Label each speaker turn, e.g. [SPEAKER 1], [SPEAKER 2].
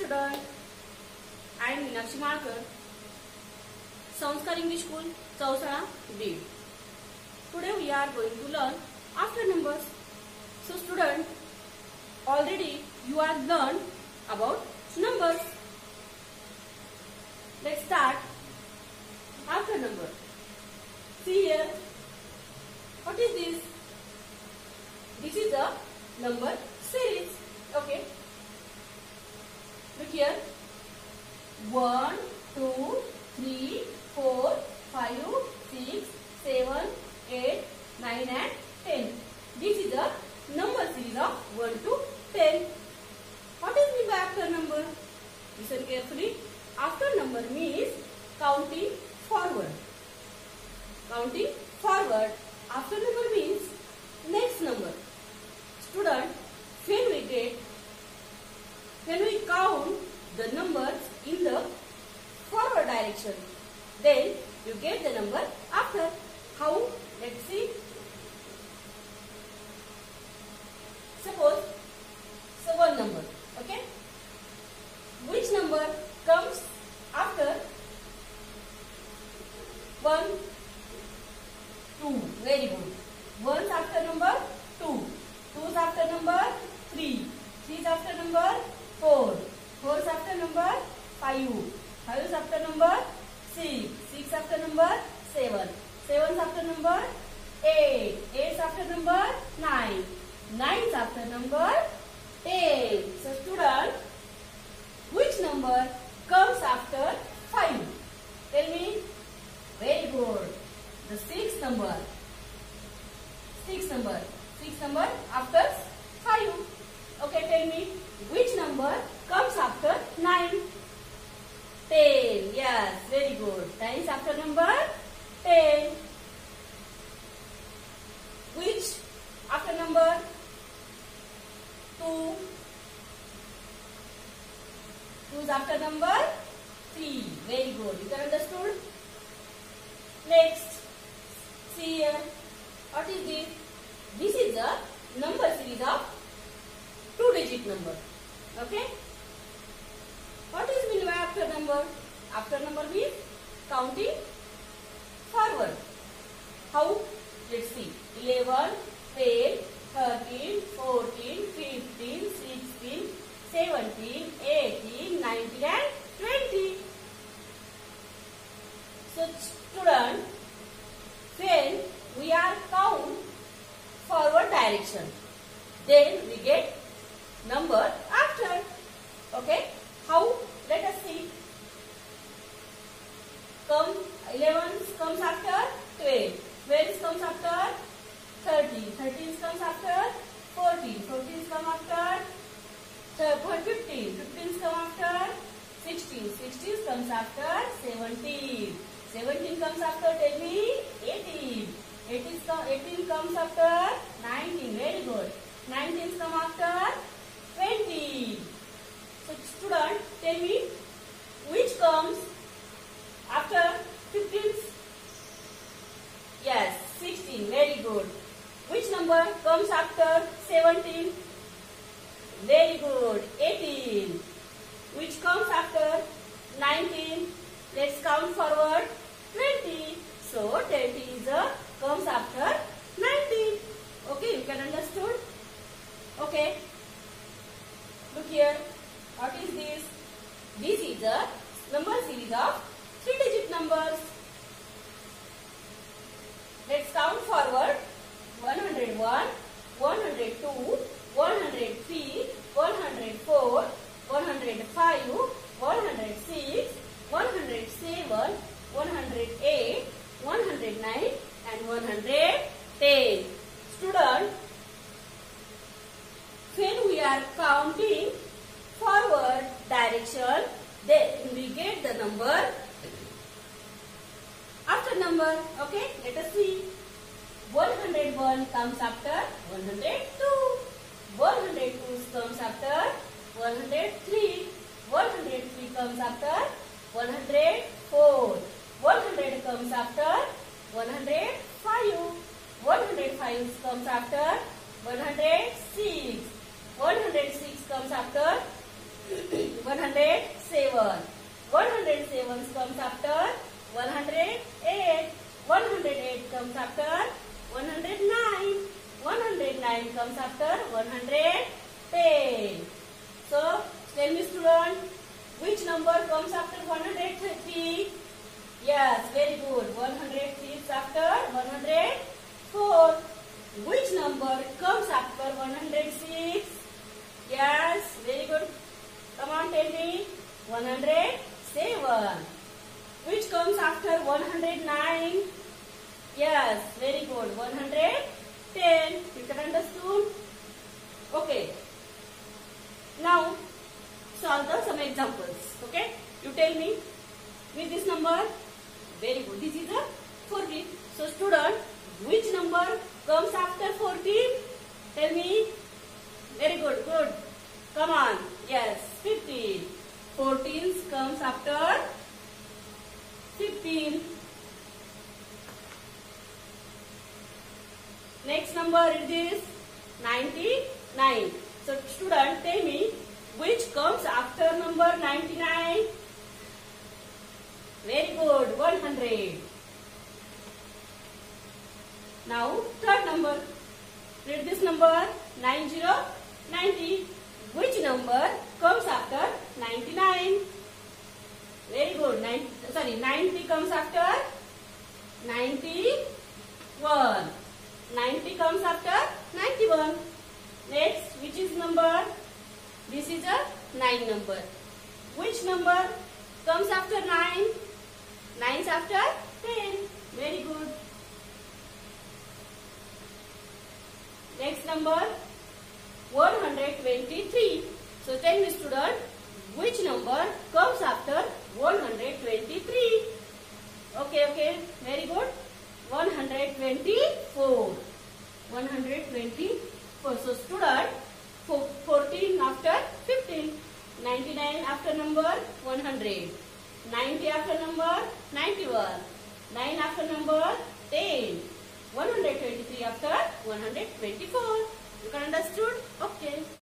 [SPEAKER 1] student. I am Meenakshi Malkar, Sanskar English School, Chausara, Bid. Today we are going to learn after numbers. So student, already you have learned about numbers. Let's start after number. See here, what is this? This is the number series. Okay. Look here. 1, 2, 3, 4, 5, 6, 7, 8, 9 and 10. This is the number series of 1 to 10. What is meant by after number? Listen carefully. After number means counting forward. Counting forward. After number means next number. Student, when we count the numbers in the forward direction, then you get the number after. How? Let's see. Suppose one number. Okay. Which number comes after 1, 2? Very good. 1's after number 2. 2's after number 3. 3's after number 4. 4's after number 5. 5's after number 6. 6's after number 7. 7's after number 8. 8's after number 9. 9's after number 10. So student, which number comes after 5? Tell me. Very good. The 6th number. 6th number. 6th number after 5. Okay, tell me. Which number comes after 9? 10. Yes, very good. 9 is after number 10. Which after number 2? 2 is after number 3. Very good. You can understood? Next, see here. What is this? This is the number series of 2-digit number. Okay. What is meant by after number? After number means counting forward. How? Let's see. 11, 12, 13, 14, 15, 16, 17, 18, 19 and 20. So student, when we are count forward direction, then we get number after. Okay. How? Let us see. 11 comes after 12. 12 comes after 13. 13 comes after 14. 14 comes after 15. 15 comes after 16. 16 comes after 17. 17 comes after, tell me, 18. 18 comes after 19. Very good. 19 comes after 20. So student, tell me, which comes after 15? Yes, 16. Very good. Which number comes after 17? Very good. 18. Which comes after 19? Let's count forward. 20. So 20 is comes after 19. Okay, you can understood? Okay. Look here. What is this? This is the number series of 3-digit numbers. Let's count forward. 101, 102, 103, 104, 105, 106, 107, 108, 109 and 110. Student, when we are counting forward direction, then we get the number after number. Okay, let us see. 101 comes after 102. 102 comes after 103. 103 comes after 104. 100 comes after 105. 105 comes after 106. 106 comes after 107. 107 comes after 108. 108 comes after 109. 109 comes after 110. So, tell me student, which number comes after 130? Yes, very good. 103 is after 104. Which number comes after 106? Yes, very good. Come on, tell me. 107. Which comes after 109? Yes, very good. 110. You can understood? Okay. Now, solve some examples. Okay? You tell me. With this number? Very good. This is a 14. So, student, which number comes after 14? Tell me. Very good. Good. Come on. Yes. 15. 14 comes after 15. Next number is this 99. So student, tell me which comes after number 99? Very good. 100. Now third number. Read this number 90. Which number comes after 99? Very good. 90 comes after 91. 90 comes after 91. Next, which is number? This is a 9 number. Which number comes after 9? 9 is after 10. Very good. Next number 123. So tell me student, which number comes after 123? Okay. Very good. 124. 124. So student, 14 after 15. 99 after number 100. 90 after number 91. 9 after number 10. 123 after 124. You can understood? Okay.